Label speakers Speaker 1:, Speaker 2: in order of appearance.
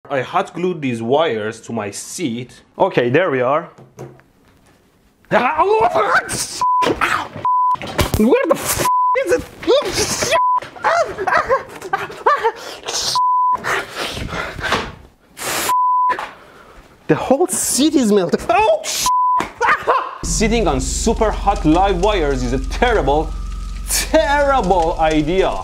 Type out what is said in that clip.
Speaker 1: I hot glued these wires to my seat. Okay, there we are. Where the f is it? The whole seat is melted. Oh, sitting on super hot live wires is a terrible idea.